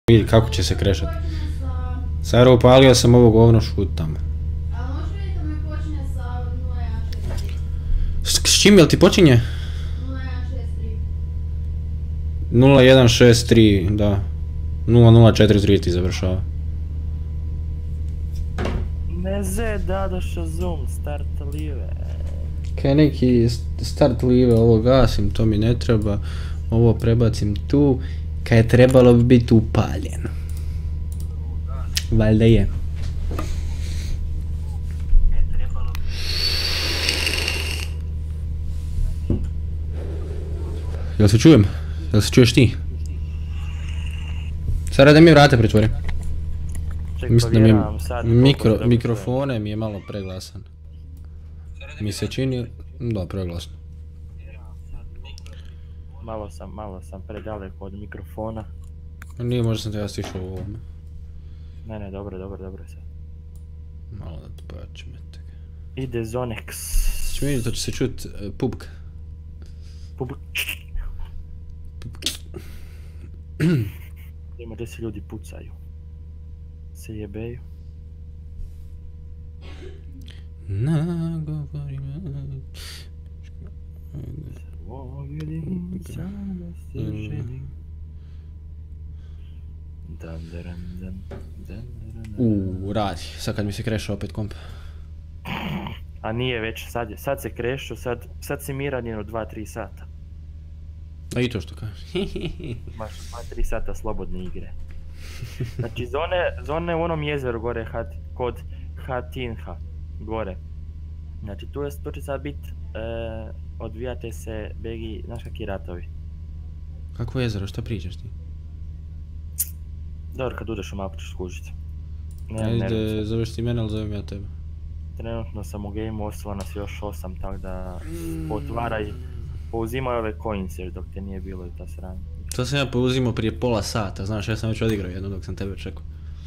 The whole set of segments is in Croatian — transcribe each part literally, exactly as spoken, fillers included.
Vidi kako će se krešat. Sara, upalio sam ovo govno, šut tamo. A možeš vidjeti da mi počinje sa nula jedan šest tri? S čim, jel ti počinje? nula jedan šest tri. nula jedan šest tri, da. nula nula četiri tri ti završava. Ne ze, dadoša zoom, start live. Kaj neki start live, ovo gasim, to mi ne treba. Ovo prebacim tu, kaj je trebalo bi biti upaljeno. Valjda je. Jel se čujem? Jel se čuješ ti? Sada da mi vrate pretvori. Mislim da mi je mikro, mikrofone mi je malo preglasan. Mi se čini, da, preglasno. Malo sam, malo sam predaleko od mikrofona. Nije, možda sam te ja stišao u ovome. Ne, ne, dobro, dobro, dobro sad. Malo da to pojačam, eto ga. Ide Zonex. Če mi to će se čut uh, pubk. Pubk. Ima gdje se ljudi pucaju. Se jebeju. Nagovori me. Uuu, radi. Sad kad mi se kreša opet komp. A nije već, sad, je, sad se krešu, sad, sad si miran jedno dva tri sata. A i to što kažeš. Imaš dva tri sata slobodne igre. Znači zone, zone u onom jezeru gore, hat, kod Hatinha, gore. Znači tu, je, tu će sad bit, e, odvijate se begi, znaš kakvi ratovi. Kakvo jezero, šta pričaš ti? Dobro, kad udeš u mapu ćeš skužit. Ajde, zoveš ti mene, ali zovem ja tebe. Trenutno sam u gameu, ostalo nas još osam, tako da otvaraj, pouzimaj ove coinse dok te nije bilo i ta sranja. To sam ja pouzimao prije pola sata, znaš, ja sam već odigrao jedno dok sam tebe čekao.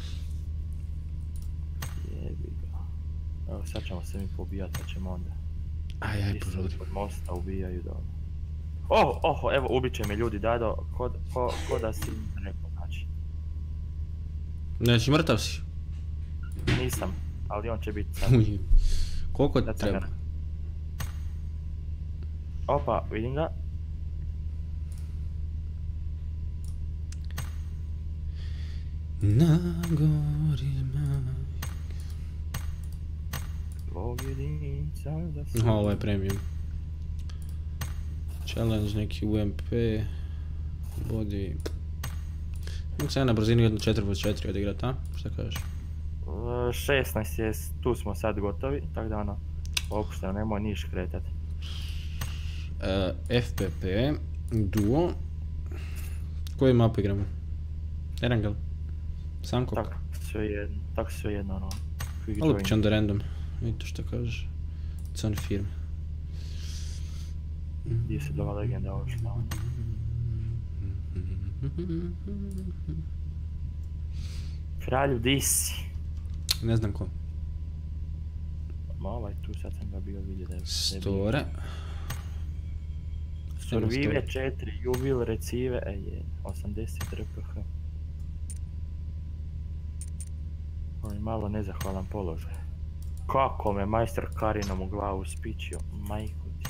Jebi ga. Evo sad ćemo se mi pobijat, pa ćemo onda. Aj, aj, požudi. Od mosta ubijaju dobro. Oh, oh, evo, ubit će me ljudi, Dado, ko, ko, ko da si rekao, znači. Znači, mrtav si? Nisam, ali on će biti sad. Koliko ti treba? Opa, vidim ga. Na gori majk. Tvog jedinica da se... Ovo je premium. Challenge, neki U M P. Body. Mogu se ja na brzini jednu četiri pored četiri odigrat, a? Šta kažeš? šesnaest je, tu smo sad gotovi, tako da ono, opušteno, nemoj niš kretat. Uh, F P P, Duo. Koju mapu igramo? Erangel? Sankok? Tako, sve jedno, tako sve jedno ono. Ali upit ću onda random, vidite što kažeš. Con firme. Gdje se dova legenda ošla ono. Kralju, di si? Ne znam ko. Ma ovaj tu, sad sam ga bio vidio da je... Store. Survive četiri, Juvil, Recive, e je, osamdeset R P H. On je malo nezahvalan položaj. Kako me majster Karinom u glavu spičio, majku ti.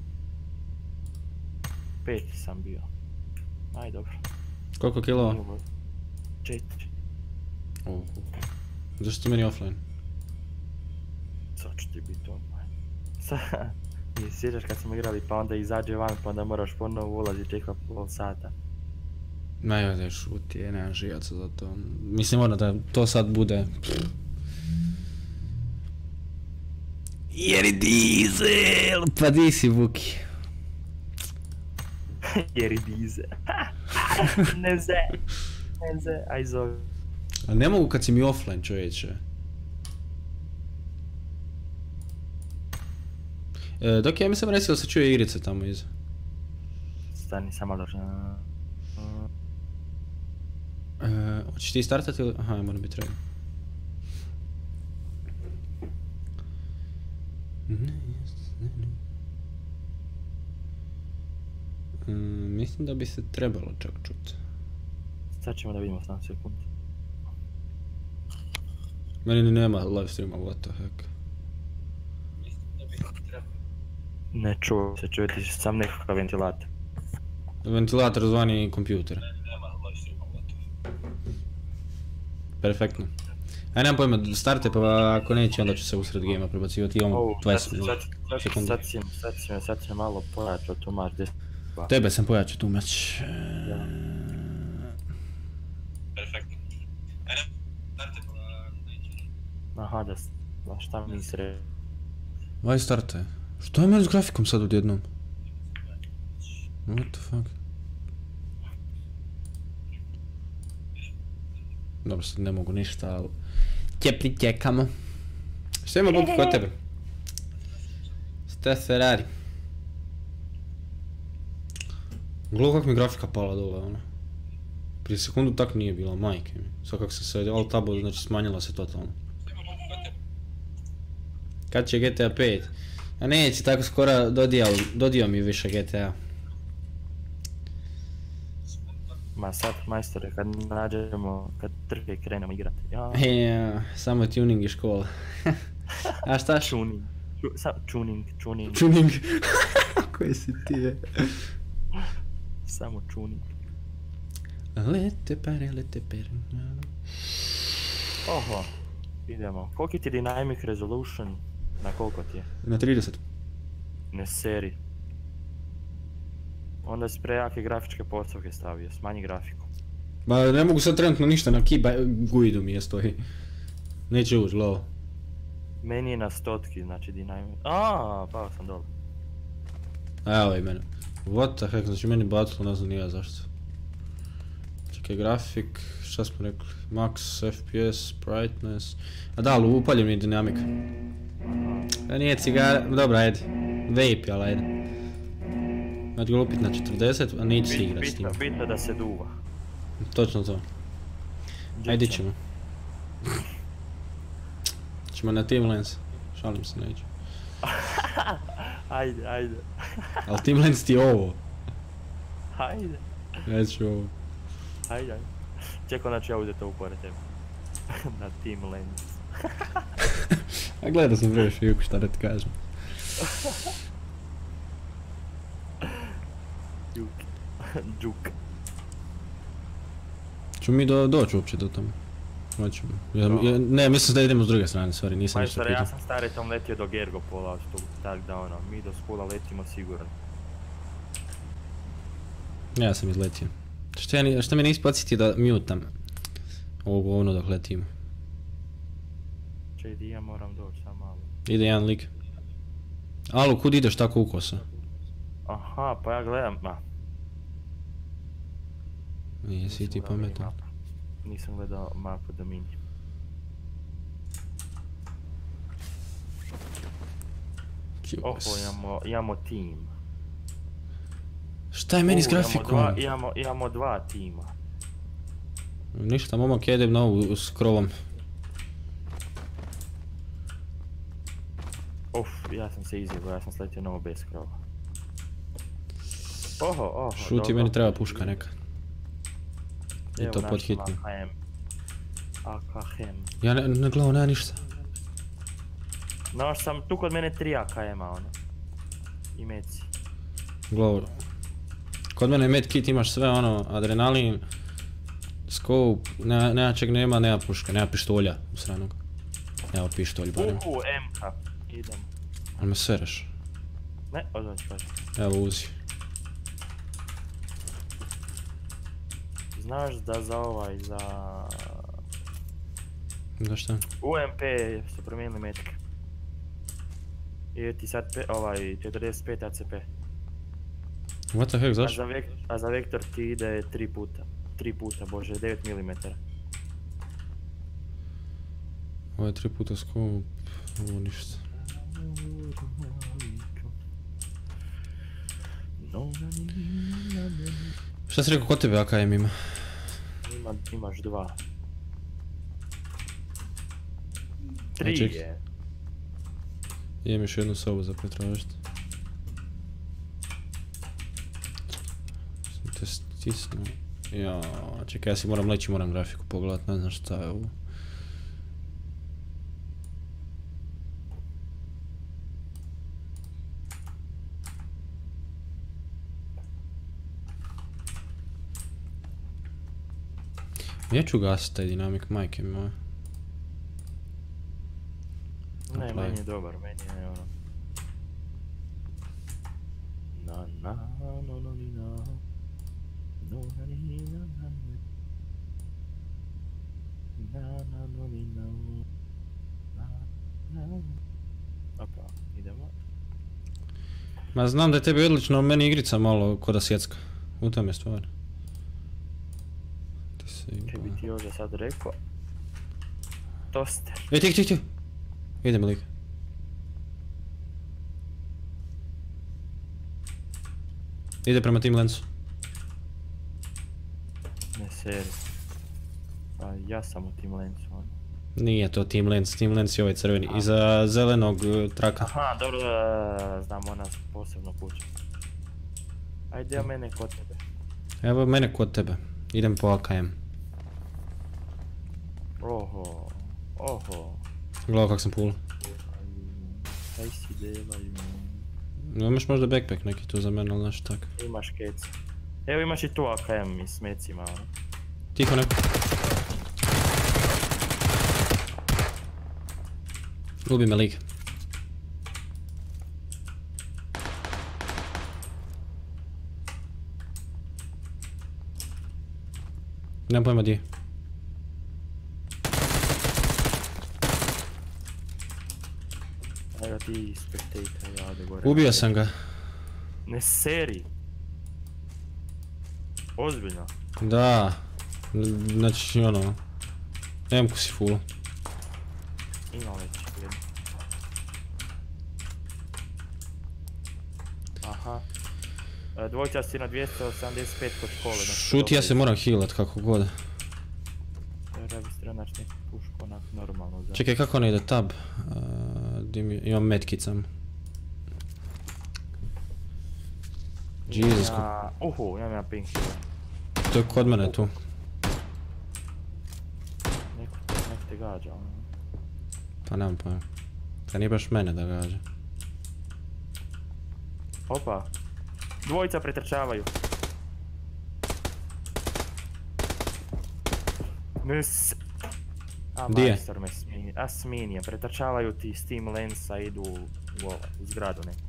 Peti sam bio. Aj dobro. Koliko kilova? Četiri. Oh. Zašto meni offline? Sad će ti biti online. I sjećaš kad smo igrali pa onda izađe van pa onda moraš ponovo ulaziti čeka pol sata. Ma joj da šuti, je, nemam živaca za to. Mislim ono da to sad bude... Jeri dizel, pa di si Vuki? Jeri dizel. Ne ze, ne ze, aj zove. A ne mogu kad si mi offline, čovječe. E, dok ja mi sam resio da se čuje igrice tamo iza. Stani, samo dođe. E, hoćeš ti startati ili... Aha, ja moram biti ready. Mm, mislim da bi se trebalo čak čut. Sad ćemo da vidimo sam sekund. Meni ni nema live streama, what the heck. Ne čuo se, čuje ti sam nekakav ventilator. Ventilator zvani kompjuter. Perfektno. Aj, nemam pojma, starte pa ako neće onda ću se usred gejma prebacivati, imamo dvadeset sekundi. Sad si me, sad si me malo pojačao tu mač deset. Tebe sam pojačao tu mač. Perfektno. Ajde, starte pa ako neće. Aha, da šta mi nisi rekao? Vaj starte. Što je meni s grafikom sad odjednom? What the fuck? Dobro, sad ne mogu ništa, ali... Će pričekamo. Što ima Buki kod tebe? Šta se radi? Gledaj kak mi grafika pala dole, ono. Prije sekundu tak nije bila, majke mi. Sad kak se se alt-tabo, znači smanjila se totalno. Kad će G T A pet? A neće, tako skoro dodio mi više G T A. Ma sad, majstore, kad nađemo, kad trke krenemo igrati. Ja, samo tuning i škola. A šta? Tuning. Tuning, tuning. Tuning. Koji si ti je? Samo tuning. Lete pare, lete pare. Oho, idemo. Koliki ti dynamic resolution? Na koliko ti je? Na trideset. Ne seri. Onda si prejake grafičke postavke stavio, smanji grafiku. Ba ne mogu sad trenutno ništa na key guidu mi je stoji. Neće ući, low. Meni je na stotki, znači dynamic... Aaaa, pao sam dole. Evo i mene. What the heck, znači meni bacilo, ne znam nije zašto. Čekaj, grafik, šta smo rekli? Max, F P S, brightness... A da, ali upaljem mi dinamik. A nije cigara, dobro ajde. Vape, ali ajde. Znači ga lupit na četrdeset, a neće se igrat s tim. Bitno da se duva. Točno to. Ajde ćemo. Ćemo na Team Lens. Šalim se, neću. Ajde, ajde. Ali Team Lens ti je ovo. Ajde. Neću ovo. Ajde, ajde. Čekaj, znači ja uzeti ovu pored tebe. Na Team Lens. A gledao sam previše Juku, šta da ti kažem. Juk. Džuk. Ču mi doći uopće do tamo? Hoćemo. Ne, mislim da idemo s druge strane, stvari, nisam ništa pitao. Ja sam staretom letio do Gergopola, tak da ono, mi do skula letimo sigurno. Ja sam izletio. Šta mi nisi podsjetio da mutam ovog ovno dok letimo? Če idi ja moram doći sam malo. Ide jedan lik. Alu, kud ideš tako ukosa? Aha, pa ja gledam, ma. Nisi ti pametan. Nisam gledao mapu da mini. Oho, imamo team. Šta je meni s grafikom? Imamo dva tima. Ništa, momak jedem na ovu s krovom. Uf, ja sam se izjebao, ja sam sletio na ovo bez krova. Oho, oho, šuti, meni treba puška neka. I to pod hitnim. A K H M. Ja ne gledam, nema ništa. Znaš sam tu kod mene tri A K M-a ono. I meci. Gledam. Kod mene je medkit, imaš sve ono, adrenalin, scope, nema čeg nema, nema puška, nema pištolja u sranog. Evo pištolj barem. Uhu, M K, idemo. Ali me sereš. Ne, odnoći pađe. Evo uzi. Znaš da za ovaj, za... Da šta? U M P su promijenili metke. I ti sad ovaj četrdeset pet A C P. What the heck, zašto? A za vektor ti ide tri puta. tri puta, bože, devet milimetara. Ovo je tri puta scope, ovo ništa. Šta si rekao, kod tebe A K M ima? Imaš dva. Tri je. Imam još jednu sobu za pretražiti. Sam te stisnuo. Ja, čekaj, ja si moram leći, moram grafiku pogledat, ne znam šta je ovo. Neću gasiti taj dinamik, majke moje. Ne, meni je dobar, meni je ono... Na na no no ni na no na ni na na na na no ni na na na. Opa, idemo. Ma znam da je tebi odlično, meni igrica malo ko da sjecka. U tome stvar. Ti se Kaj bi iba... ti ovdje sad rekao? Toster. E, tih, tih, tih! Idem lik. Ide prema tim lencu. Ne seri. Pa ja sam u tim lencu, ono. Nije to Team Lens, Team Lens je ovaj crveni. Iza zelenog uh, traka. Aha, dobro, da, znam ona posebno kuća. Ajde, ja mene kod tebe. Evo mene kod tebe. Idem po A K M. Oho, oho. Gledao kak sam pull. Kaj si delaju? Imaš možda backpack neki tu za mene, ali nešto tak. Imaš kec. Evo imaš i tu A K M i s mecima, ono. Tiho neko. Ubi me lik. Nemam pojma di je. Evo ti spectator, ja ode gore. Ubio sam ga. Ne seri. Ozbiljno. Da. Znači ono... Nemam ko si full. Ima već jedno. Aha. E, Dvojča si na dvjesto osamdeset pet kod škole. Šuti, ja se moram healat kako god. Ja bi stranač neku pušku onak normalno za... Čekaj, kako ne ide tab? Uh, di mi... Imam medkit sam. Jesus. Ja, uhu, imam ja ping heal. To je kod mene tu. Neko te, nek te gađa, ono. Pa nemam pojma. Pa nije baš mene da gađa. Opa. Dvojica pretrčavaju. Ne s... A, Di je? majstor me smini. A sminije, pretrčavaju ti s tim lensa, idu u, ovo, u zgradu neku.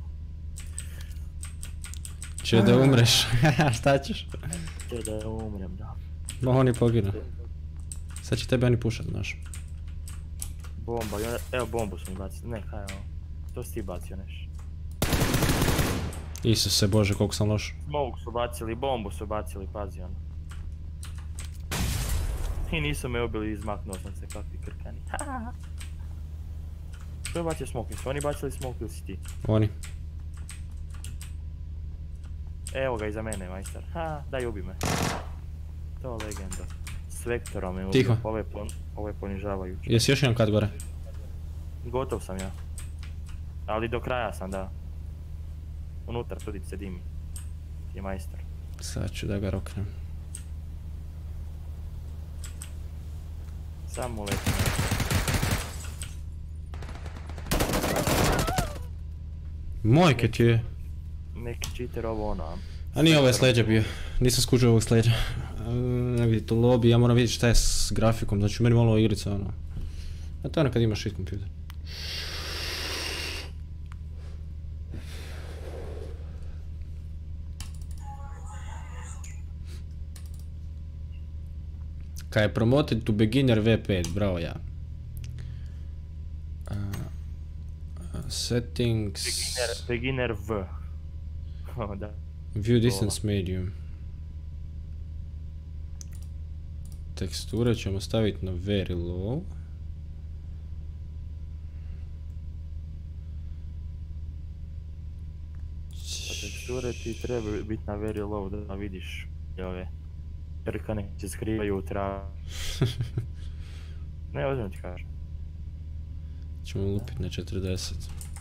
Če da umreš, šta ćeš? Če da umrem, da. Ma oni poginu. Sad će tebe oni pušat, znaš. Bomba, i onda- evo bombu su mi bacili, ne, kaj je ovo? To si ti bacio neš. Isuse Bože, koliko sam loš. Smoke su bacili, bombu su bacili, pazi ono. I nisu me ubili, izmaknuo sam se kakvi krkani. Ko je bacio smoke? Su oni bacili smoke ili si ti? Oni. Evo ga iza mene, majstor. Ha, daj ubi me. To legenda. S vektorom me ubio. Tiho. Ovo je, pon, ovo je ponižavajuće. Jesi još jedan kat gore? Gotov sam ja. Ali do kraja sam, da. Unutar tudi se dimi. Je majstor. Sad ću da ga roknem. Samo letim. Mojke ti je. Neki cheater ovo ono, a? A nije ovaj sleđa bio. Nisam skužio ovog sleđa. Ne vidite lobby, ja moram vidjeti šta je s grafikom. Znači meni malo igrica ono. A to je ono kad imaš shit kompjuter. Kaj je promoted to beginner V pet, bravo ja. Uh, uh, settings... Beginner, beginner V. O, da. View distance medium. Teksture ćemo staviti na very low. Teksture ti treba biti na very low da vidiš ove trkane se skrivaju u travu. Ne, ozbiljno ti kažem. Ćemo lupit na četrdeset.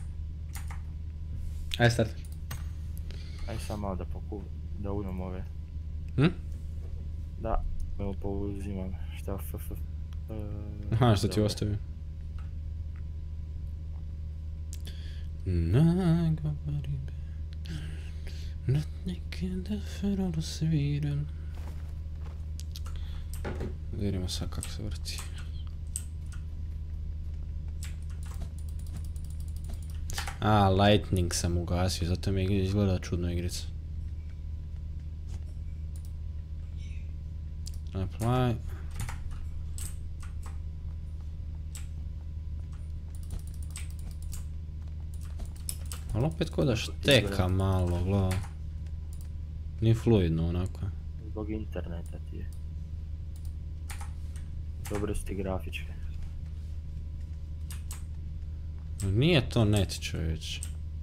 Ajde start. Aj sam malo da poku... da uzmem ove. Hm? Da, evo pouzimam. Šta f f f... Aha, što ti ostavio? Nagovori me, da nikada feralo sviran. Da vidimo sad kako se vrti. A, Lightning sam ugasio, zato mi izgleda čudno igrica. Apply. Ali opet ko da šteka malo, gleda. Nije fluidno onako. Zbog interneta ti je. Dobre su ti grafičke. Nije to net, čovječ.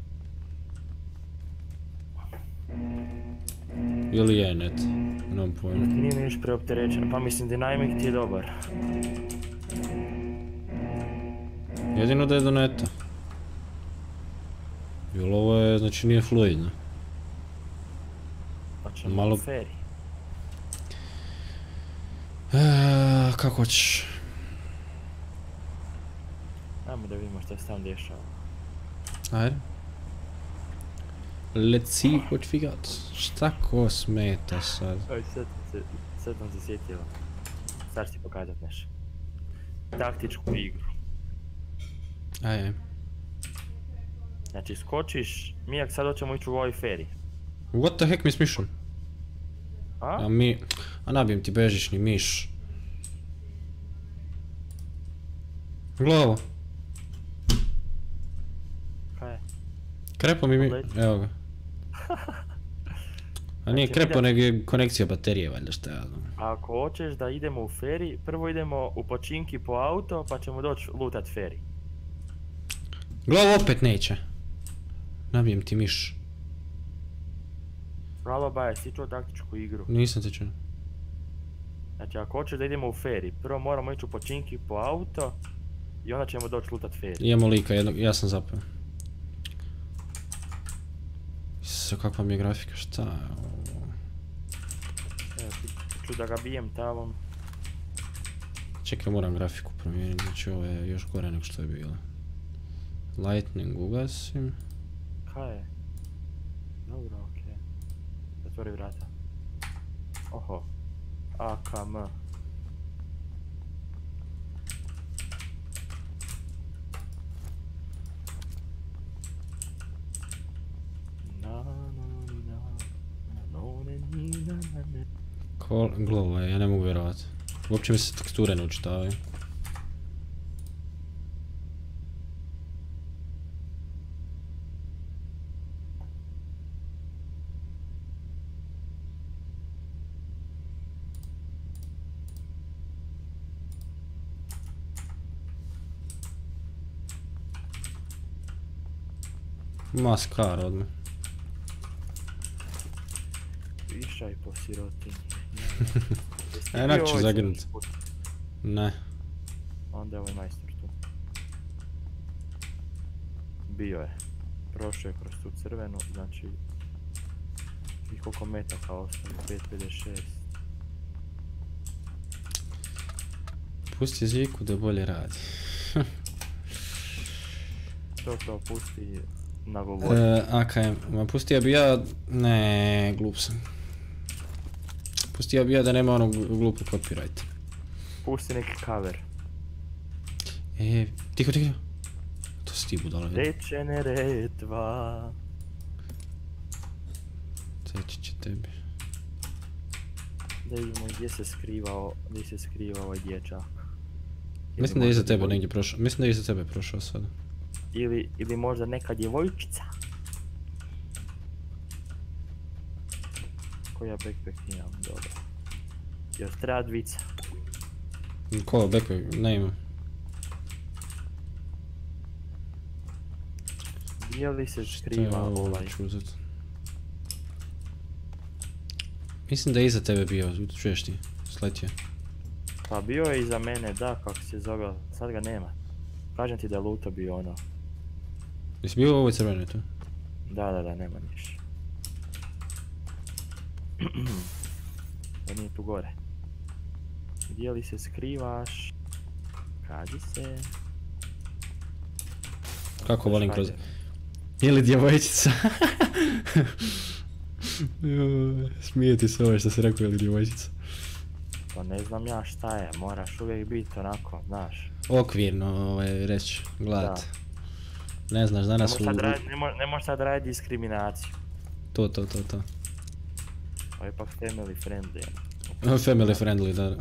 Ili je net? Nemam pojma. Ti nije mi još preopterećen, pa mislim Dynamic ti je dobar. Jedino da je do neta. Jer ovo je, znači nije fluidno. Pa ćemo Malo- u feri. Eee, kako hoćeš? Ajmo da vidimo šta se tam dešava. Ajde. Let's see what we got. Šta ko smeta sad? Aj, sad se, sad sam se sjetio. Sad ću ti pokazat nešto. Taktičku igru. Ajde. Znači skočiš, mi jak sad hoćemo ići u ovoj feri. What the heck mi s mišom? A? A mi... A nabijem ti bežični miš. Glavo. Kaj je? Krepo mi mi... Pogledaj. Evo ga. A nije Znači, krepo, idem- nego je konekcija baterije, valjda šta ja znam. Ako hoćeš da idemo u feri, prvo idemo u počinki po auto, pa ćemo doći lutat feri. Glavo opet neće. Nabijem ti miš. Bravo Baja, si čuo taktičku igru. Nisam te čuo. Znači ako hoćeš da idemo u feri, prvo moramo ići u počinki po auto i onda ćemo doći lutat feri. Imamo lika jednog, ja sam zapeo. Isuse, kakva mi je grafika, šta je ovo? Evo, ću da ga bijem tavom. Čekaj, moram grafiku promijeniti, znači ovo je još gore nego što je bilo. Lightning ugasim. Kaj je? Dobro, okej. Zatvori vrata. Oho. A K M. Na, na, ni, na, na, no, ne, ni, na, na, ne. Kol, glovo je, ja ne mogu vjerovati. Uopće mi se teksture ne učitavaju. Maskar odmah. Išaj po sirotinji. E, onak ću zagrnut. Ne. Onda je ovaj majstor tu. Bio je. Prošao je kroz tu crvenu, znači... I koliko metaka ostalo? pet pedeset šest. Pusti Ziku da bolje radi. To to pusti na govori. E, A K M, ma pustio bi ja... Ne, glup sam. Pustio bi ja da nema onog glupu copyright. Pusti neki cover. E, tiho, tiho. To si ti budala. Degenerate dva. Teći će tebi. Da vidimo gdje se skrivao, gdje se skriva ovaj dječak. Ili Mislim da je iza možda tebe djevoj- negdje prošao. Mislim da je iza tebe prošao sada. Ili, ili možda neka djevojčica. Koja backpack imam, dobro. Jel treba dvica? Ko, backpack? Ne ima. Gdje li se Šta je skriva ovo ovaj? ću uzet? Mislim da je iza tebe bio, čuješ ti? Sletio. Pa bio je iza mene, da, kako se zove, sad ga nema. Kažem ti da je luto bio ono. Jesi bio u ovoj crvenoj tu? Da, da, da, nema niš. Da nije tu gore. Gdje li se skrivaš? Kaži se. Kako volim kroz... Ili djevojčica. Joj, smije ti se ovo što si rekao ili djevojčica. Pa ne znam ja šta je, moraš uvijek biti onako, znaš. Okvirno ovaj, reći, gledat. Ne znaš, danas ne u... Radi, ne, mo ne možeš sad raditi diskriminaciju. To, to, to, to. Ovo je pak family friendly. Family friendly, da.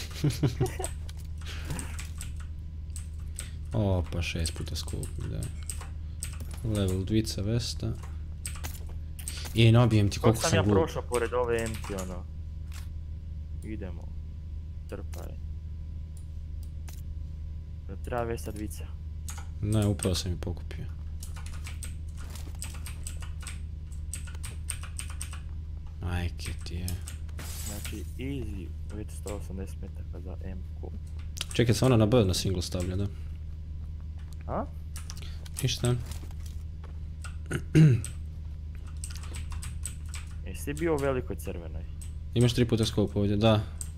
O, pa šest puta skup mi daj. Level dvica vesta. I nabijem ti koliko sam sam ja glup. prošao pored ove empty ono. Idemo. Trpaj. Treba vesta dvica. Ne, upravo sam ju pokupio. Majke ti je. Znači easy, već sto osamdeset metaka za M-ku. Čekaj, se ona na B na single stavlja, da? A? Ništa. Jesi bio u velikoj crvenoj? Imaš tri puta scope ovdje, da.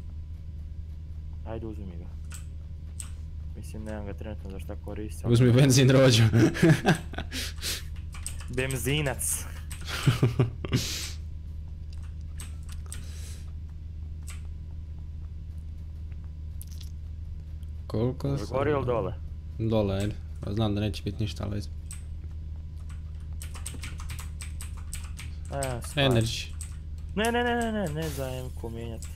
Ajde uzmi ga. Mislim nemam ga trenutno za šta koristim. Uzmi benzin rođu. Benzinac. Koliko sam... Gori ili dole? Dole, ajde. Znam da neće biti ništa, ali... E, Energy. Ne, ne, ne, ne, ne, ne za M-ku mijenjati.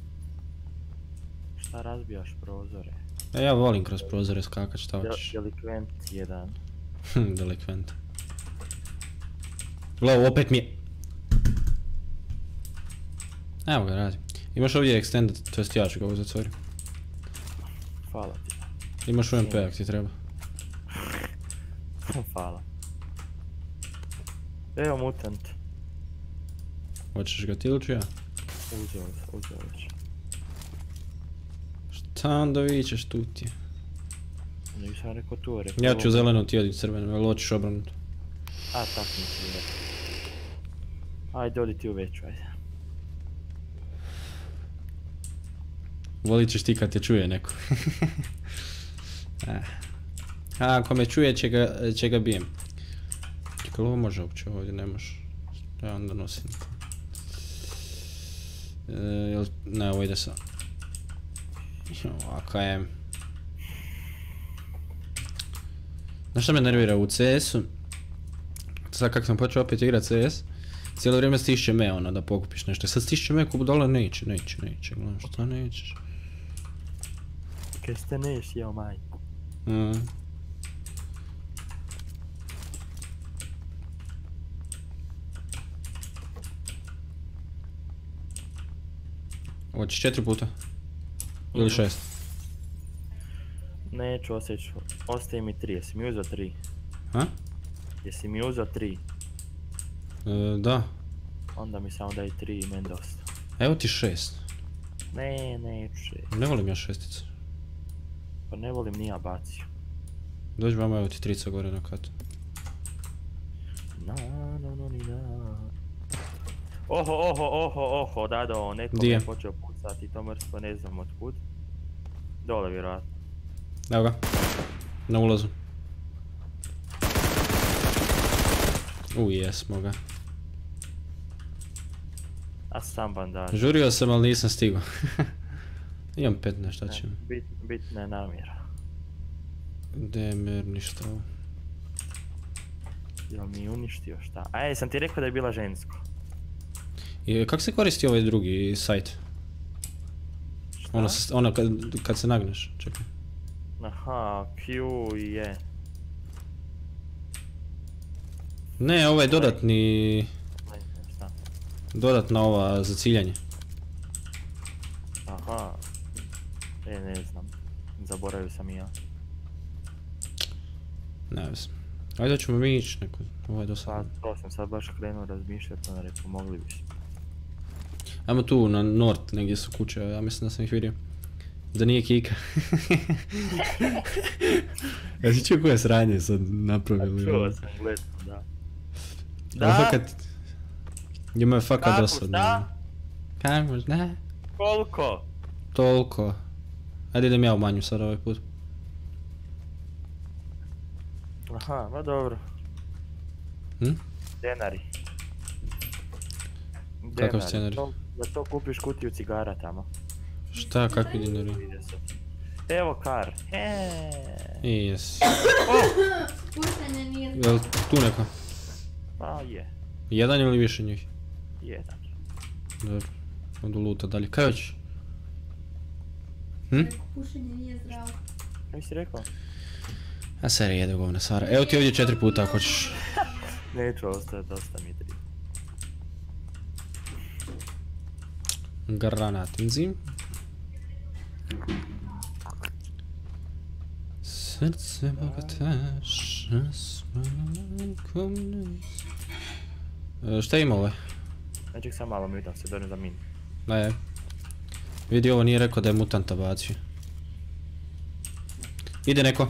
Šta razbijaš prozore? E, ja volim kroz prozore skakat, šta hoćeš. Delikvent jedan. Delikvent. Glavu, opet mi je... Evo ga, radi. Imaš ovdje extended, to jest ja ću ga ovo zatvori. Hvala ti. Imaš U M P ak ti treba. Hvala. Evo mutant. Hoćeš ga ti ili ću ja? Uzeo, uzeo već. Šta onda vičeš tu ti je? Nisam rekao tu, rekao... Ja ću zelenu ti odim crvenu, ali hoćeš obrnuto. A, tak mislim rekao. Ajde, odi ti u veću, ajde. Volit ćeš ti kad te čuje neko. A ako me čuje će ga, će ga bijem. Čekaj, ovo može uopće ovdje, ne može. Ja onda nosim. E, jel, ne, ovo ide sa... A K M. Znaš šta me nervira u C S-u? Sad kak sam počeo opet igrat C S, cijelo vrijeme stišće me ono da pokupiš nešto. Sad stišće me ko dole neće, neće, neće, gledam šta nećeš. Kaj ste neš, jeo majku. Mm. Hoćeš četiri puta? Ili šest? Neću, osjeću. Ostaje mi tri, jesi mi uzeo tri? Ha? Jesi mi uzeo tri? E, da. Onda mi samo daj tri i men dosta. Evo ti šest. Ne, neću šest. Ne volim ja šestice. Pa ne volim ni ja bacio. Dođi vama, evo ti trica gore na katu. Na, na, na, ni, na. Oho, oho, oho, oho, dado, neko Di me je? počeo pucati, to mrsko ne znam otkud. Dole vjerojatno. Evo ga. Na ulazu. U, jesmo ga. A sam bandaž. Žurio sam, ali nisam stigao. Imam petnaest, šta će mi? Bit, bitna je namjera. D M R, ništa ovo. Jel mi uništio šta? A ej, sam ti rekao da je bila žensko. I kako se koristi ovaj drugi sajt? Šta? Ono, s- ono kad, kad se nagneš, čekaj. Aha, Q i E. Ne, ovaj dodatni, Ne znam šta. dodatna ova za ciljanje. Aha. E, ne znam. Zaboravio sam i ja. Ne znam. Ajde ćemo mi ići neko, ovo je Pa, dosadno. to sam sad baš krenuo razmišljati, onda rekao, mogli bi se. Ajmo tu na Nord, negdje su kuće, ja mislim da sam ih vidio. Da nije Kika. Ja si čuo koje sranje sad napravili? Čuo ono? sam, gledam, da. Ali fakat, njima je fakat Kako, dosadno. šta? Kako, da? Koliko? Toliko. Ajde idem ja u manju sad ovaj put. Aha, ma dobro. Hm? Denari. Kakav Denari. scenarij? To- Da to kupiš kutiju cigara tamo. Šta, kakvi dinari? trideset. Evo kar. Heee. I jes. Puštanje nije... Jel tu neko? Pa je. Jedan ili više njih? Jedan. Dobro. Odu luta dalje. Kaj hoćeš? Hm? Pušenje nije zdravo. Kaj si rekao? A seri jede govna Sara. Evo ti ovdje četiri puta ako hoćeš. Neću ostati, dosta mi je tri. Granatinzi. Srce bogataša s malinkom nes. E, Šta ima ovaj? Znači sam malo mutam se, dođem za min. Ne. Vidi, ovo nije rekao da je mutanta bacio. Ide neko.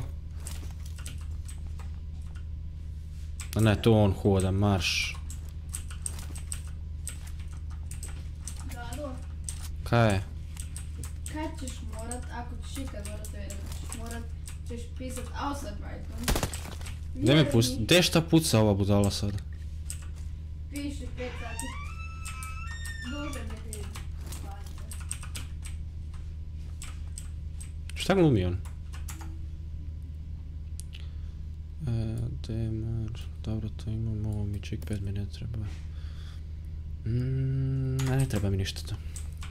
A ne, to on hoda, marš. Gado, Kaj je? kad ćeš morat, ako ćeš ikad morat to jedno, ćeš morat, ćeš pisat Ausarbeitung. Gdje me pusti? Gdje šta puca ova budala sada? Piši pet sati. Duže mi ti slanje. Šta glumi on? E, Demar, dobro to imam, ovo mi čik pet mi ne treba. Mm, a ne treba mi ništa to.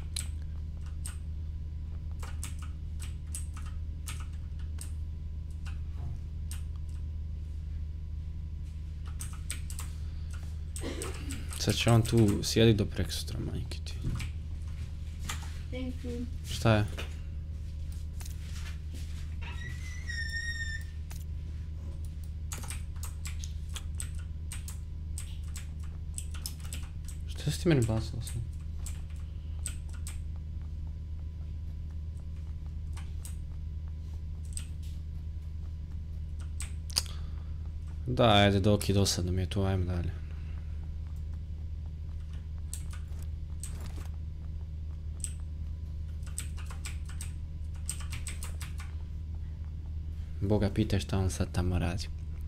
Sad će on tu sjedit do preksutra, majke ti. Thank you. Šta je? Šta si ti meni bacila sam? Da, ajde, dok i dosadno mi je tu, ajmo dalje. Boga pitaj šta on sad tamo radi.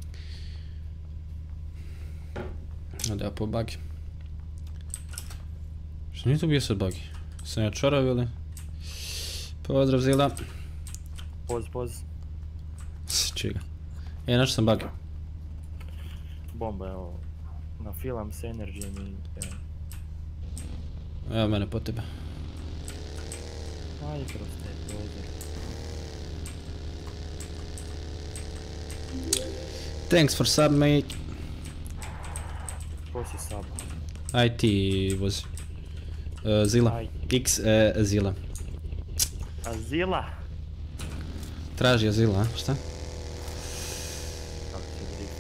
Ode ja po bagi. Što nije tu bio sad bagi? Sam ja čorav ili? Pozdrav Zila. Poz, poz. Čega? E, našao sam bagi. Bomba, evo. Nafilam se energijom i... evo. Evo mene po tebe. Ajde kroz te prozor. Thanks for sub, mate. Ko si sab? Aj ti vozi. Uh, Zila. Aj. X uh, Zila. Azila? Traži Azila, a? Šta? Kako će drift?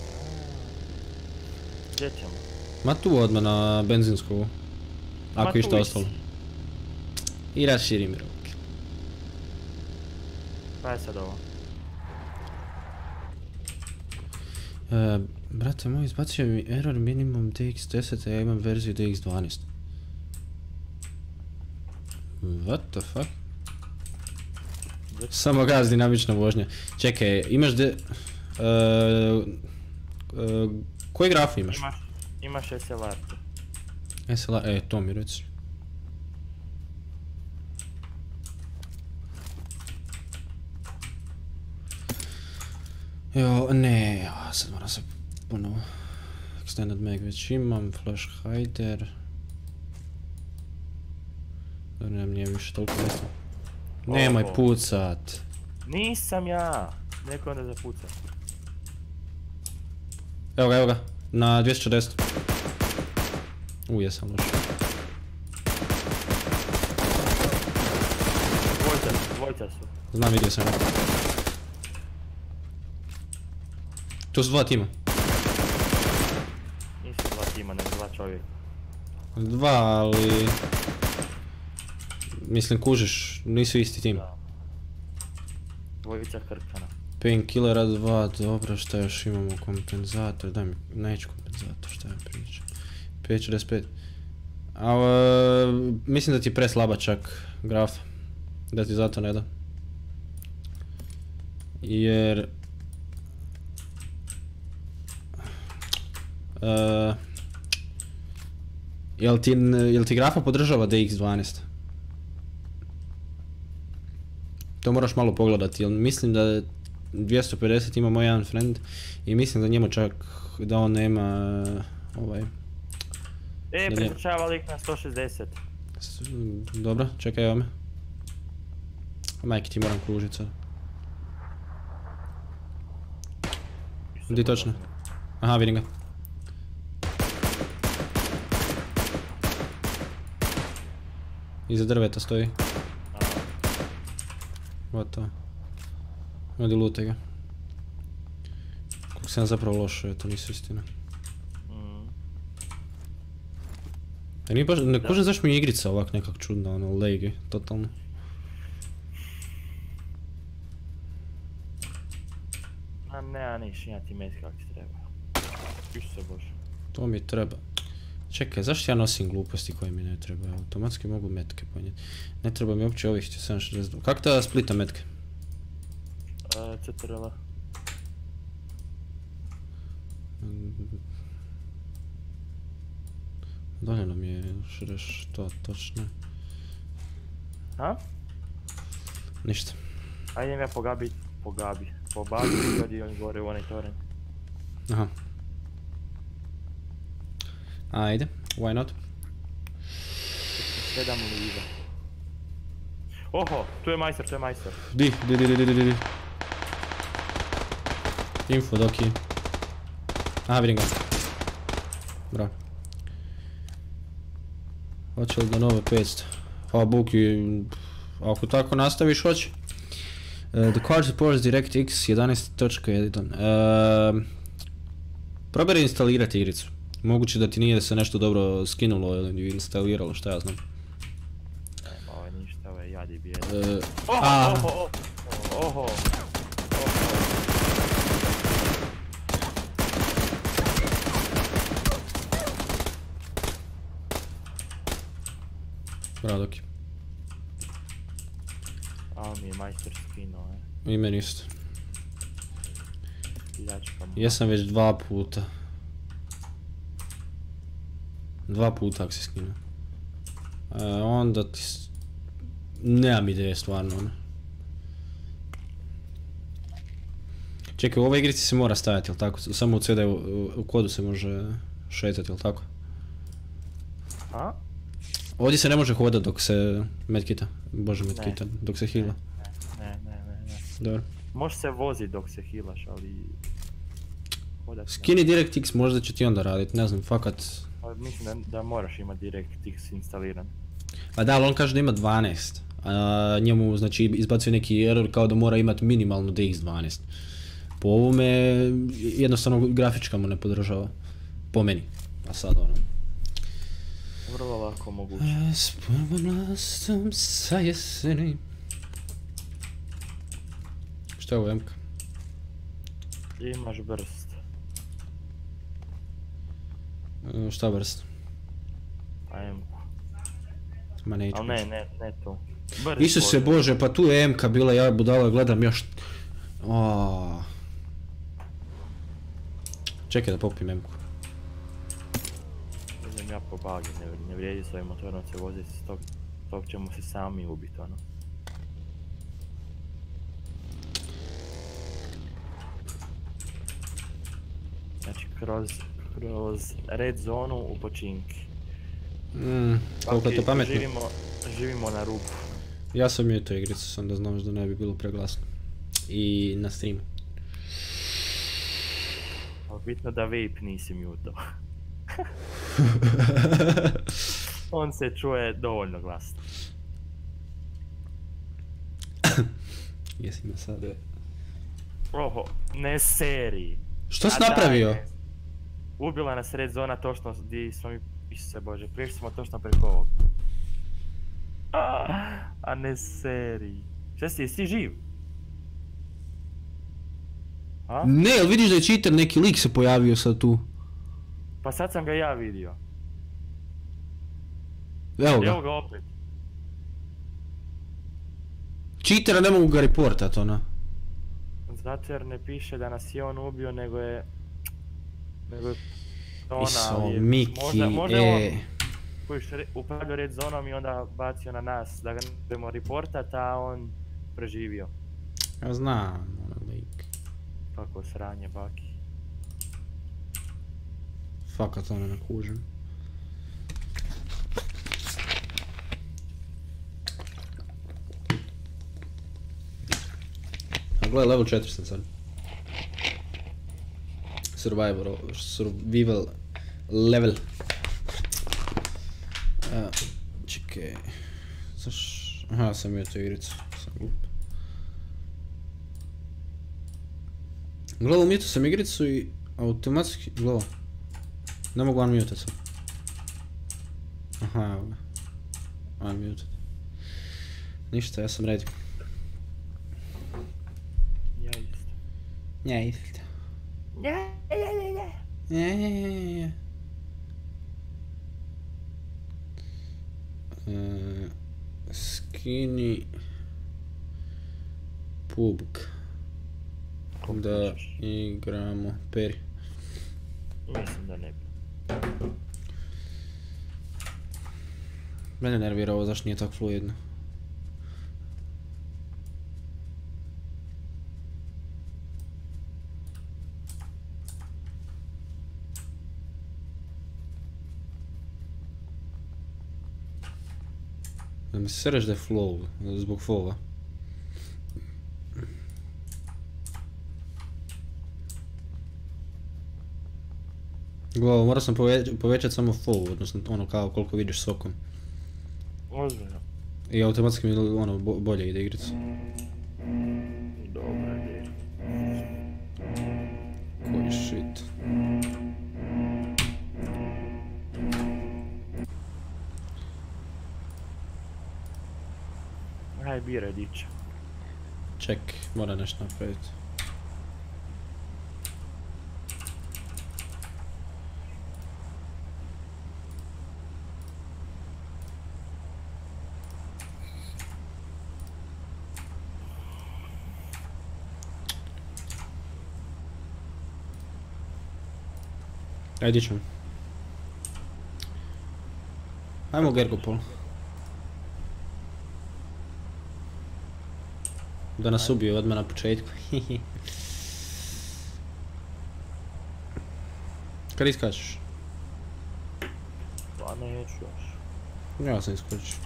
Gdje ćemo? Ma tu odmah na benzinsku. Ako tu išta isi. ostalo. I raširim ruke. Pa je sad ovo? E, brate moj, izbacio mi error minimum D X deset, a ja imam verziju D X dvanaest. What the fuck? Samo gaz, dinamična vožnja. Čekaj, imaš de... Uh, uh, koji graf imaš? Imaš, imaš S L R. S L A, e, to mi reci. Jo, ne, jo, sad moram se ponovo. Extended mag već imam, flash hider. Dobro, nam nije više toliko mjesta. Nemoj Oho. pucat. Nisam ja! Neko onda zapuca. Evo ga, evo ga. Na dvjesto četrdeset. U, jesam loš. Dvojca su, dvojca su. Znam, vidio sam ga. Tu su dva tima. Nisu dva tima, nego dva čovjeka. Dva, ali... Mislim, kužiš, nisu isti tim. Da. Dvojica krkana. Painkillera dva, dobro, šta još imamo, kompenzator, daj mi, neću kompenzator, šta ja pričam. pet četrdeset pet. A, mislim da ti je preslaba čak graf, da ti zato ne da. Jer... Uh, jel, ti, jel ti grafa podržava D X dvanaest? To moraš malo pogledati, jer mislim da dvjesto pedeset ima moj jedan friend i mislim da njemu čak da on nema ovaj... E, pretrčava lik na sto šezdeset. Dobro, čekaj evo me. Majke ti moram kružit sad. Gdje točno? Aha, vidim ga. Iza drveta stoji. Gotovo. Odi lute ga. Koliko sam zapravo lošo, to nisu istina. A nije baš, ne kužem zašto mi je igrica ovak nekak čudna, ono, legi, totalno. A ne, a niš, ja ti metka kak ti treba. Isuse bože. To mi treba. Čekaj, zašto ja nosim gluposti koje mi ne treba? Automatski mogu metke ponijeti. Ne treba mi uopće ovih sedam šezdeset dva. Kako ta splita metke? C T R L. Dolje nam je šreš to točno. A? Ništa. Ajde ja po Gabi, po Gabi. Po Babi i godi on gore u onaj toren. Aha. Ajde, why not? Sedam liva. Oho, tu je majstor, tu je majstor. Di, di, di, di, di, di. Info, doki. Aha, vidim ga. Bravo. Hoće li da nove petsto? Pa Buki, ako tako nastaviš, hoće. Uh, the card supports DirectX jedanaest točka jedan. Uh, probaj instalirati igricu. Moguće da ti nije se nešto dobro skinulo ili instaliralo, šta ja znam. Nema ovo ništa, ovo je jadi bijed. Uh, oho, a... oho, oho, oho, oho. Bravo, Doki. A mi je majstor skinuo, e. I meni isto. Ljačka mu. Jesam već dva puta. Dva puta ako si skinuo. E, onda ti... S... Nemam ideje stvarno, ono. Čekaj, u ovoj igrici se mora stajati, jel tako? Samo u C D, u, u kodu se može šetati, jel tako? A? Ovdje se ne može hodat dok se medkita, bože medkita, dok se heala. Ne, ne, ne, ne. Dobro. Može se vozit dok se healaš, ali... Hodat ne. Skini DirectX možda će ti onda radit, ne znam, fakat... Ali mislim da, da moraš imat DirectX instaliran. A da, ali on kaže da ima dvanaest. A njemu znači izbacuje neki error kao da mora imat minimalno D X dvanaest. Po ovome jednostavno grafička mu ne podržava. Po meni. A sad ono... Vrlo lako moguće. S prvom lastom sa jeseni. Šta je ovo M K? Imaš brst. E, šta vrst? A M K. Ma neću. Ali ne, ne, ne to. Brst. Isuse bože, pa tu je M K bila, ja budala gledam još... Oooo... Čekaj da popim M K. Idem ja po bagi, ne, ne vrijedi s ovim motorom se voziti, tog, tog ćemo se sami ubiti, ono. Znači kroz, kroz red zonu u počinki. Mmm, koliko je to pametno. Živimo, živimo na rubu. Ja sam mutao igricu, sam da znaš da ne bi bilo preglasno. I na streamu. Ali bitno da vape nisi mutao. On se čuje dovoljno glasno. Jesi me sad... Oho, ne seriji. Što si napravio? Ubila nas red zona točno gdje smo mi... Isuse bože, prišli smo točno preko ovog. A ne seriji. Šta si, jesi ti živ? A? Ne, jel vidiš da je cheater, neki lik se pojavio sad tu. Pa sad sam ga ja vidio. Evo ga. Evo ga opet. Cheatera ne mogu ga reportat, ona. Zato jer ne piše da nas je on ubio, nego je... Nego je... Ona, Iso, ali je- Miki, možda, možda e. on kojiš upravljao red zonom i onda bacio na nas da ga ne budemo reportat, a on preživio. Ja znam, onaj lik. Kako sranje, baki. Fakat ono ne kužim. A gledaj, level četiri sam sad. Survivor, survival level. A, čekaj. Zaš... Aha, sam imao tu igricu, sam glup. Gledaj, umjeto sam igricu i automatski... Gledaj. Ne mogu unmutat sad. Aha, evo ga. Unmutat. Ništa, ja sam ready. Ja isto. Ja isto. Ja, ja, ja, ja. Ja, ja, ja, ja. Uh, skini pubg da igramo peri. Mislim da ne bi. Mene nervira ovo, zašto nije tako fluidno. Da mi se sereš da je flow, zbog flowa. Gledaj, morao sam pove povećati samo flow, odnosno ono kao koliko vidiš sokom. Ozbiljno. I automatski mi ono bo bolje ide igrica. Dobra ideja. Koji shit. Aj, biraj dića. Ček, mora nešto napraviti. Ajde ćemo. Ajmo Gergopol. Da nas ubiju odmah na početku. Kad iskačeš? Pa neću još. Ja sam iskočio.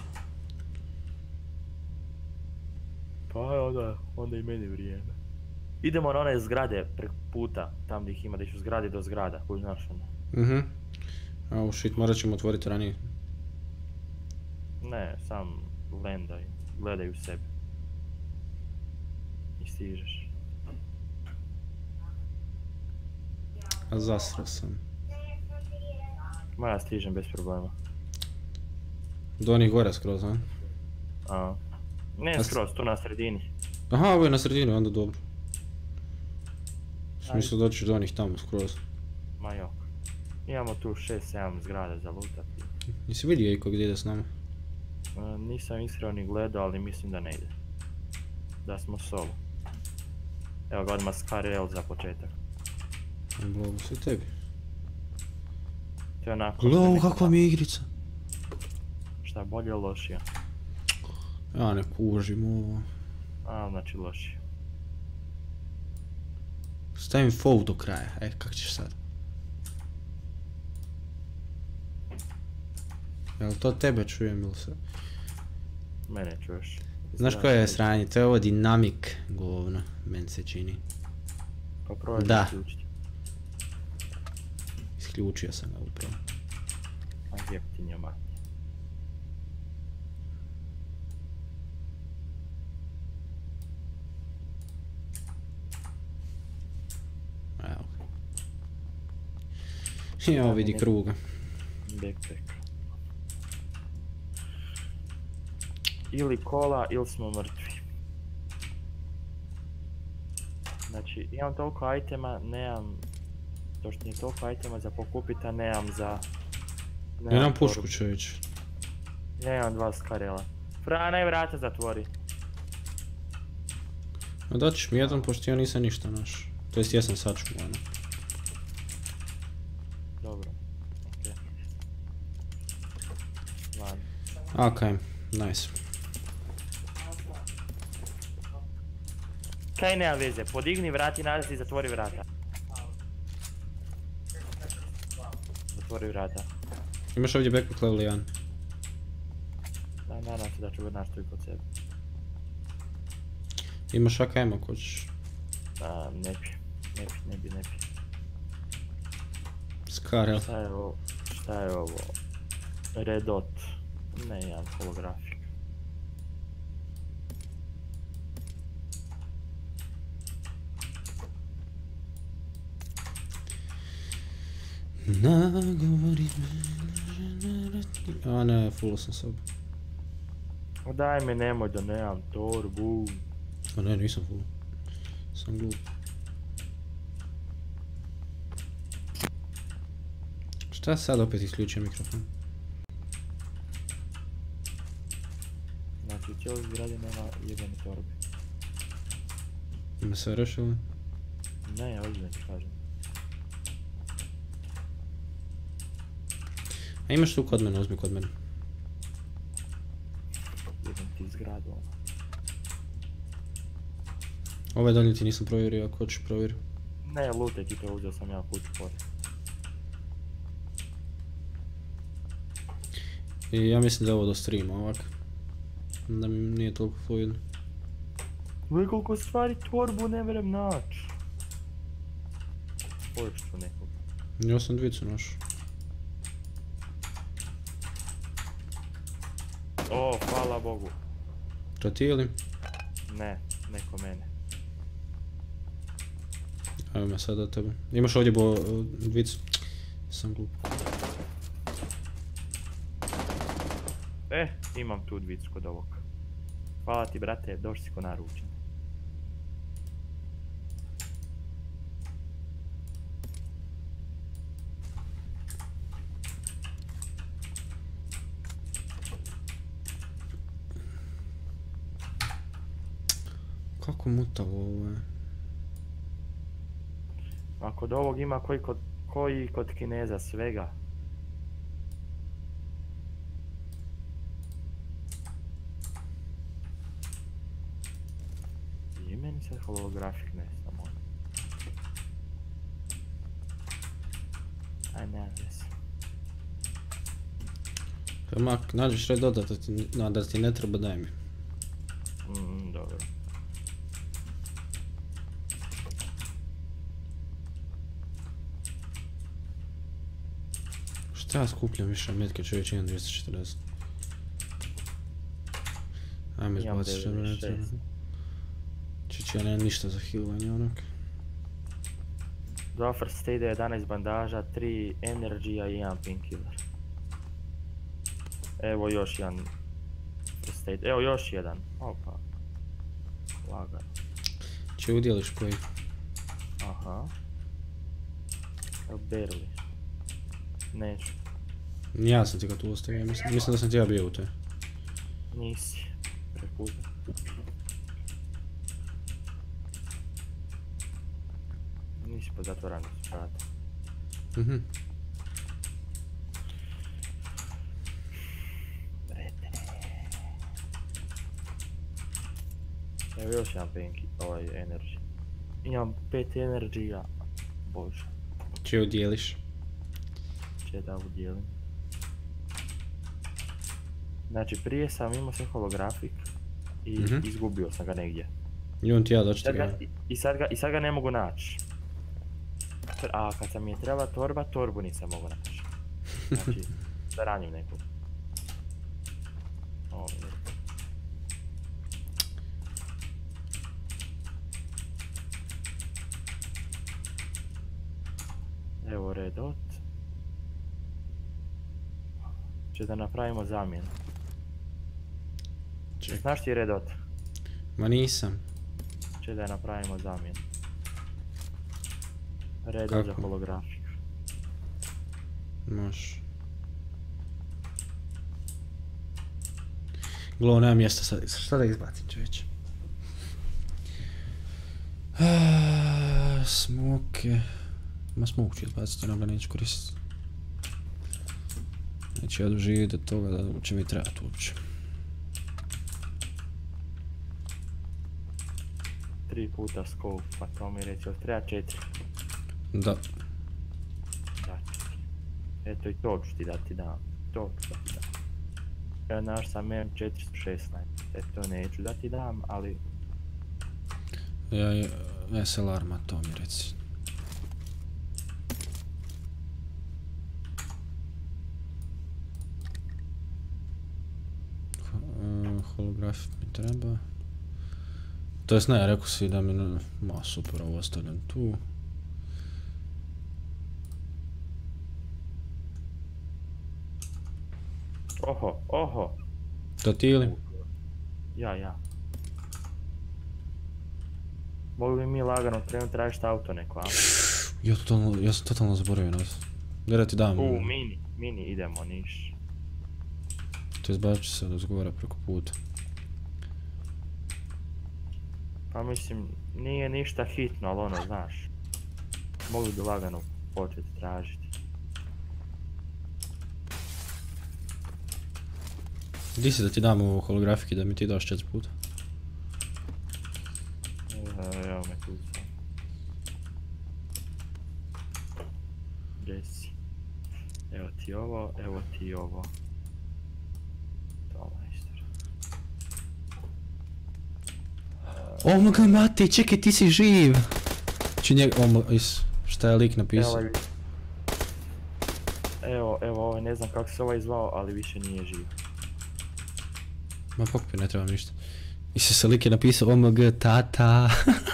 Pa onda, onda i meni vrijeme. Idemo na one zgrade preko puta, tam gdje ih ima, da išu zgrade do zgrada, koji znaš ono. Mhm. Oh shit, morat ćemo otvoriti ranije. Ne, sam lendaj, gledaj u sebe. I stižeš. A zasrao sam. Ma ja stižem bez problema. Do onih gore skroz, a? A, ne skroz, tu na sredini. Aha, ovo je na sredini, onda dobro. Smislo doći do onih tamo skroz. Ma jok. Imamo tu šest sedam zgrada za lutati. Nisi vidio iko gdje ide s nama? E, nisam iskreno ni gledao, ali mislim da ne ide. Da smo solo. Evo ga odmah Skarel za početak. Blago se tebi. To je onako... Gledaj kakva mi je igrica. Šta, bolje ili lošija? Ja ne kužim ovo. A, znači lošija. Stavim fold do kraja, e, kak ćeš sad? Jel to tebe čujem ili se? Mene čuješ. Znaš koje je sranje? To je ovo dinamik govno, meni se čini. Pa probaj da isključiti. Isključio sam ga upravo. A jeftinja mati. Evo ga. Evo vidi kruga. Backpack. Ili kola, ili smo mrtvi. Znači, imam toliko itema, nemam... To što nije toliko itema za pokupit, a nemam za... Nemam pušku čovječ. Ja imam dva Skarela. Frana i vrata zatvori. A daćeš mi jedan, pošto ja nisam ništa naš. To jest jesam sačuo, ono. Dobro, okej. Ladno. Okej, nice. Kaj nema veze, podigni vrati nazad i zatvori vrata. Zatvori vrata. Imaš ovdje backpack level jedan. Da, nadam se da ću ga nastaviti kod sebe. Imaš A K M ako hoćeš. A, ne bi, ne bi, ne bi, ne bi. Scar, jel? Šta je ovo? Šta je ovo? Red dot. Ne, jedan holografik. Nagovori me. A ne, full sam sob. O daj me, nemoj da nemam torbu. A ne, nisam full. Sam glup. Šta sad opet isključio mikrofon? Znači, u cijeloj zgradi nema jebene torbe. Ima sve rešili? Ne, ozbiljno ti kažem. A imaš tu kod mene, uzmi kod mene. Jebem ti zgradu, ono. Ovaj dalje ti nisam provjerio, ako hoćeš provjeri. Ne, lutaj ti to, uzeo sam ja kuću pored. I ja mislim da je ovo do streama ovak. Da mi nije toliko fluidno. Gle koliko stvari torbu ne vrem naći. Poješću nekog. Ja sam dvicu našao. O, hvala Bogu. To ti ili? Ne, neko mene. Evo me sad od tebe. Imaš ovdje bo dvicu. Sam glup. E, imam tu dvicu kod ovog. Hvala ti brate, došli si ko naručen. Kako mutavo ovo je? A kod ovog ima koji kod, koji kod Kineza svega. I meni se holografik ne samo. Aj ne, jes. Mak, nađeš red dodat, da ti, no, da ti ne treba, daj mi. Mm, dobro. Šta ja skupljam više metke, čovječ, imam dvjesto četrdeset. Ajme Imam izbacit što devedeset vrata. šest. Čić, ja nemam ništa za healovanje onak. Dva first aid, jedanaest bandaža, tri energija i jedan painkiller. Evo još jedan first aid, evo još jedan. Opa. Lagan. Če udjeliš koji? Aha. Evo barely. Neću. Ja sam ti ga tu ostavio, mislim, mislim da sam ti ja bio u te. Nisi. Prepuza. Nisi pod zatvoranom su vrata. Mhm. Evo još jedan penki, ovaj energy. Imam pet energija. Bože, Če udjeliš? će da udjelim. Znači prije sam imao sve holografik i Mhm. izgubio sam ga negdje. I on ti ja doći ti Sad ga. ga, i, i, sad ga, I sad ga ne mogu naći. A kad sam mi je trebala torba, torbu nisam mogu naći. Znači, da ranim nekog. O, ne. Evo red dot. Če da napravimo zamjenu. Čekaj. Znaš ti red dot? Ma nisam. Če da napravimo zamjenu. Red dot za Kako? holografik. Možeš. Glo, nema mjesta sad. Šta da izbacim, čovječe? Smoke. Ma smoke ću izbaciti, ono ga neću koristiti. Neću ja doživjeti do toga da će mi trebati uopće. Tri puta scope, pa to mi reći, od treba četiri. Da. Da, četiri. Eto i to ću ti dati dam. To ću dati dam. Ja naš sam M četiristo šesnaest. Eto neću dati dam, ali... Ja je S L R ma to mi reci. Holograf mi treba. To jest ne, rekao si da mi... Ma super, ovo ostavljam tu. Oho, oho! To ti ili? Ja, ja. Mogu bi mi lagano krenuti tražiti auto neko, a? Ja, totalno, ja sam totalno zaboravio nas. Gdje da ti dam? U, mini, mini, idemo, niš. To izbači se od uzgovara preko puta. Pa mislim, nije ništa hitno, ali ono, znaš. Mogu bi lagano početi tražiti. Gdje si da ti dam u holografiki da mi ti daš četiri puta? E, evo me tu sam. Gdje si? Evo ti ovo, evo ti ovo. To majstor. O moga mati, čekaj ti si živ! Či njeg... O mo... Is... Šta je lik napisao? Evo, evo, evo, ovaj, ne znam kako se ovaj zvao, ali više nije živ. Ma pokupi, ne trebam ništa. Isuse, lik je napisao O M G tata.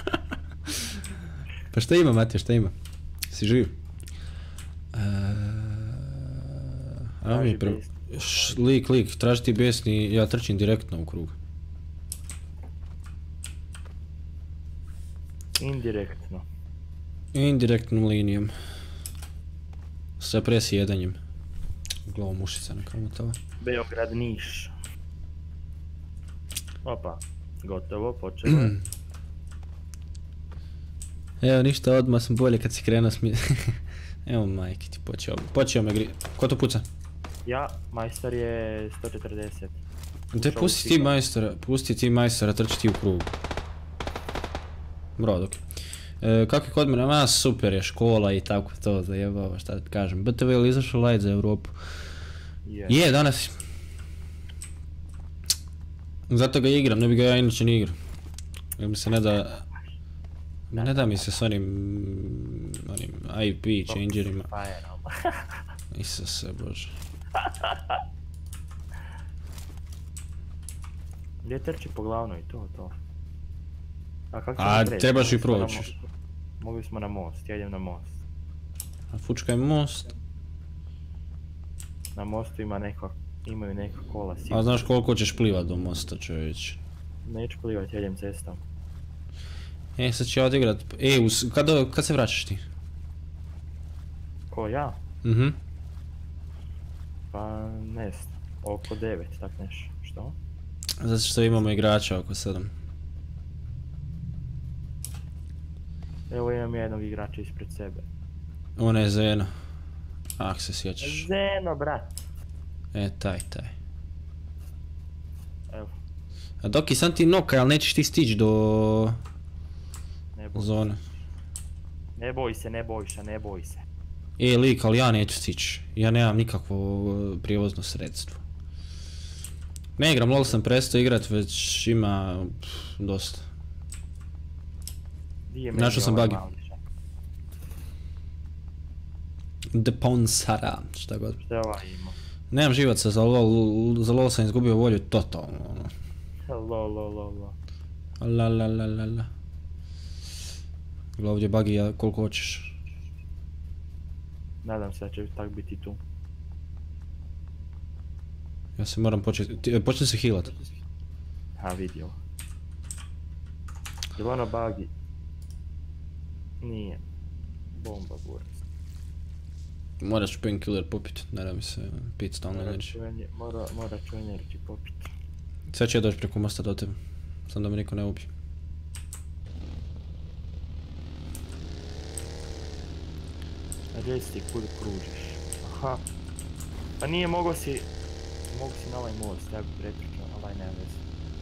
Pa šta ima Matija, šta ima? Si živ? Ajmo mi prvo. Lik, lik, traži ti besni, ja trčim direktno u krug. Indirektno. Indirektnom linijom. Sa presjedanjem. Glavom mušica neka mutava. Beograd, Niš. Opa, gotovo, počelo je. Evo ništa, odmah sam bolje kad si krenuo smi... Evo majke ti, počeo, počeo me gri... Ko to puca? Ja, majstor je sto četrdeset. Te pusti ti majstora, pusti ti majstora, trči ti u krug. Bro, dok. E, kako je kod mene, ma super je škola i tako to, zajebava, šta ti kažem. B T V ili izašao light za Europu? Je. Je, danas. Zato ga igram, ne bi ga ja inače ni igrao. Jer mi se ne da... Ne da mi se s onim... onim I P changerima. Isuse bože. Gdje trči po glavnoj, to, to. A kako A, ćemo trebaš i Mogli smo na proći. mo- Mogli smo na most, ja idem na most. A fučkaj most. Na mostu ima neko, imaju neka kola, A sigurno. znaš koliko ćeš plivat do mosta, čovječ. Neću plivat, ja idem cestom. E, sad ću ja odigrat... E, us... kad, kad se vraćaš ti? Ko, ja? Mhm. Pa, ne znam, oko devet, tak neš. Što? Zato što imamo igrača oko sedam. Evo imam jednog igrača ispred sebe. Ona je Zeno. Ak se sjećaš. Zeno, brat. E, taj, taj. Evo, A dok i sam ti noka, ali nećeš ti stići do... ne boj, zone. ne boj se, ne bojša, ne boj se. E, lik, ali ja neću stići. Ja nemam nikakvo uh, prijevozno sredstvo. Ne igram, LOL sam prestao igrat, već ima pff, dosta. Di je meni Našao sam ovaj buggy. mali šak? Deponsara, šta god. Šta je ovaj imao? Nemam živaca za LOL, za LOL sam izgubio volju totalno, ono. Lo, lo, lo, lo. La la la la la. Gle ovdje buggy, ja koliko hoćeš. Nadam se da će tak biti tu. Ja se moram početi, ti- počni se healat. Ha, vidio. Jel ono buggy? Nije. Bomba buraz. Moraš painkiller popit, ne da mi se pit stalno Mora energy. ću ener- Mora, mora ću energy popit. Sad ću ja doći preko mosta do tebe, sam da me niko ne ubije. Reci kud kružiš. Aha. Pa nije, mogo si... Mogu si na ovaj most, ja bi pretrčao, ovaj nema veze.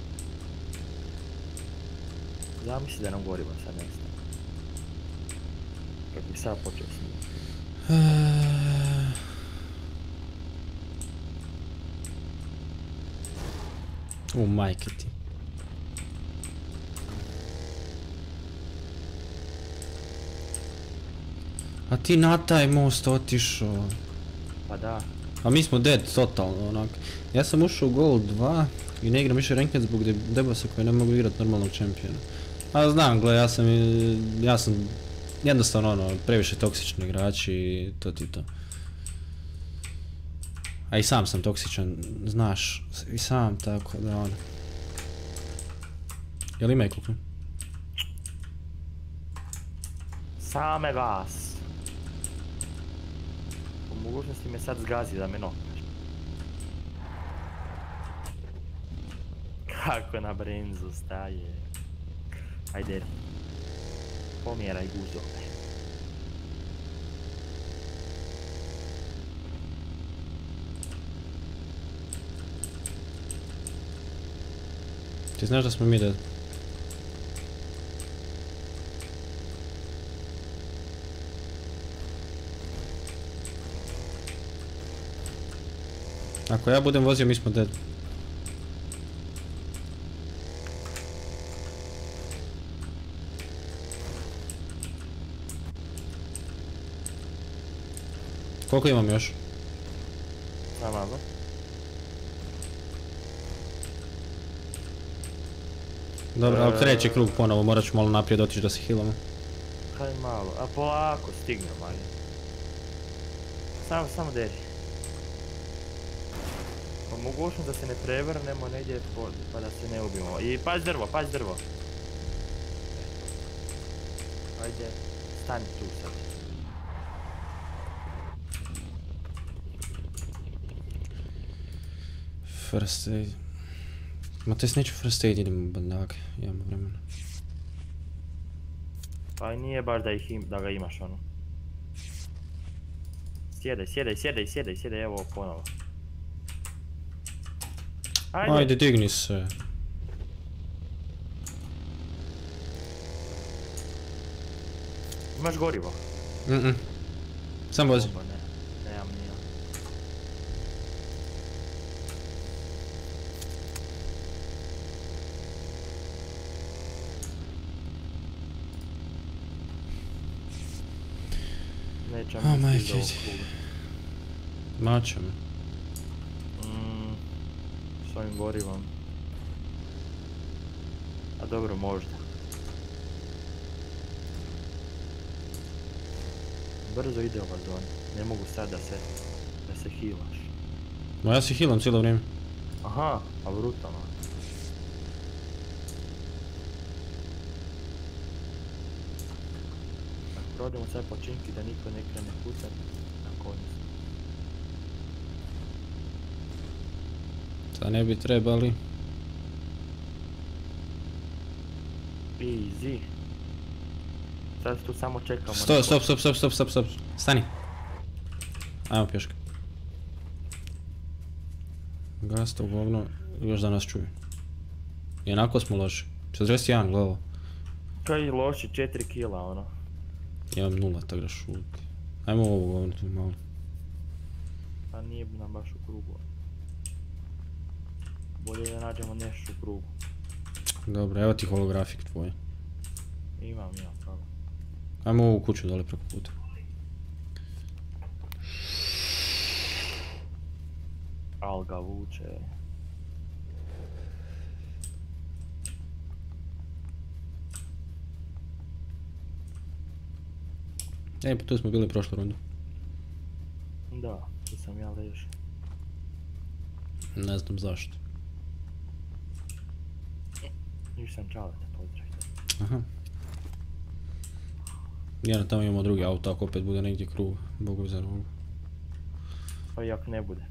Zamisli da nam gorivo sad nestaje. Kako bi sad počeo snimati. U, majke ti. A ti na taj most otišao. Pa da. A mi smo dead totalno onak. Ja sam ušao u Gold dva i ne igram više ranked zbog debasa koji ne mogu igrat normalnog čempiona. A znam, gle, ja sam, ja sam jednostavno ono, previše toksični igrači i to ti to. A i sam sam toksičan, znaš, i sam tako da ono. Jel ima i kuku? Same vas. Po mogućnosti me sad zgazi da me nokneš. Kako na brenzu staje. Ajde. Pomjeraj guzove. Ti znaš da smo mi dead? Ako ja budem vozio, mi smo dead. Koliko imam još? Samo malo. Dobro, ali treći krug ponovo, morat ću malo naprijed otići da se healamo. Kaj malo, a polako stignemo, ali. Samo, samo deri. Po mogućnost da se ne prevrnemo negdje pa da se ne ubijemo. I pazi drvo, pazi drvo. Ajde, stani tu sad. First aid. Ma to jest neću first aid, idemo u bandak, imamo vremena. Pa i nije baš da, ih im, da ga imaš ono. Sjedaj, sjedaj, sjedaj, sjedaj, sjedaj, evo ponovo. Ajde. Ajde, digni se. Imaš gorivo? Mhm. Sam vozi. Oba, ne, nemam nijel. Nećem O, biti majke iz ovog ti. kruga. Mačo me. Mm, s ovim gorivom. A dobro, možda. Brzo ide ova zona. Ne mogu sad da se, da se healaš. Ma ja se healam cijelo vrijeme. Aha, a brutalno. Ako prodemo sad počinki da niko ne krene pucat, na konju. Da ne bi trebali. Easy. Sad tu samo čekamo. Stop, stop, stop, stop, stop, stop, stop. Stani. Ajmo pješke. Gasta u govno, još da nas čuju. I onako smo loši. četrdeset jedan, glavo. Kaj loši, četiri kila ono. Imam nula, tako da šuti. Ajmo ovo govno tu malo. Pa nije nam baš u krugu. Bolje da nađemo nešto u krugu. Dobro, evo ti holografik tvoj. Imam ja pravo. Ajmo ovu kuću dole preko puta. Alga vuče. Ej, pa tu smo bili prošlu rundu. Da, tu sam ja ležao. Ne znam zašto. Nisam čalete pozdraviti. Aha. Jedan tamo imamo drugi auto, ako opet bude negdje krug, bogu za rogu. Pa i ako ne bude.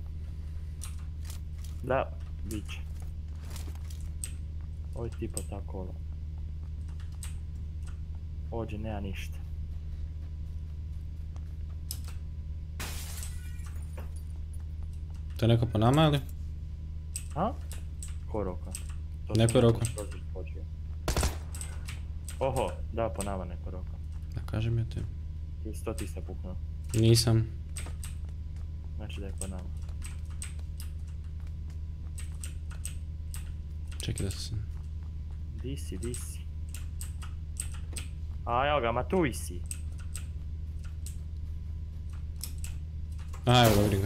Da, bit će. Ovo je tipa ta kola. Ođe, nema ništa. To je neko po nama ili? A? Ko roka? To Neko sam je roka. skroz počeo. Oho, da, po nama neko roka. Da kažem ja ti. Isto ti se puknuo. Nisam. Znači da je po nama. Čekaj da se... Di si, di si. A evo ga, ma tu i si. A, evo ga, vidim ga.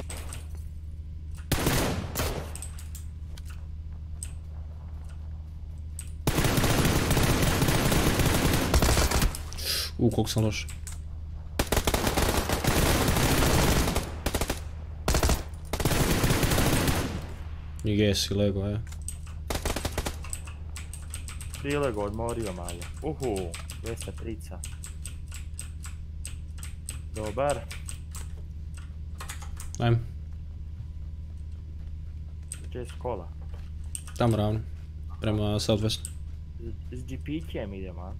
U, koliko sam loš. I gesi lego, je. Prije ga odmorio malo. Uhu, dvesta trica. Dobar. Ajme, Gdje je škola? tamo ravno. Prema southwest. S G P-kem idemo, a?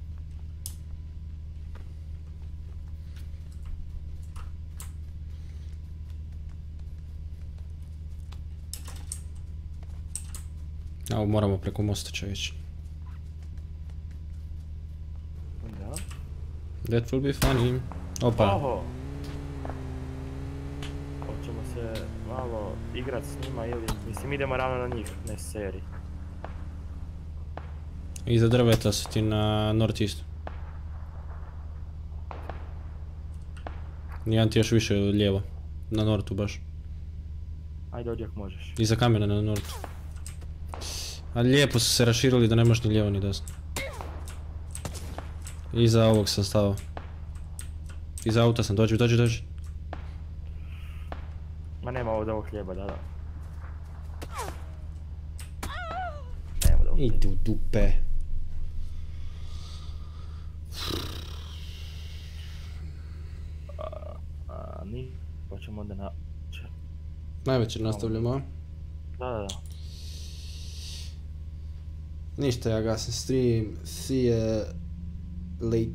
Evo, moramo preko mosta će ići. Da. That will be funny. Opa. Oho! Hoćemo se malo igrat s njima ili... Mislim, idemo ravno na njih, ne seri. Iza drveta si ti na northeast. Nijedan ti još više lijevo. Na nortu baš. Ajde, dođi ako možeš. Iza kamena na nortu. Ali lijepo su se raširili da ne možeš ni lijevo ni desno. Iza ovog sam stao. Iza auta sam, dođi, dođi, dođi. Ma nema ovdje ovog hljeba, da da. Nema ovdje ovog hljeba. Idi u dupe. A, ni... Hoćemo onda na... Če- Najveće nastavljamo. Da, da, da. Ništa, ja gasim stream. See ya late.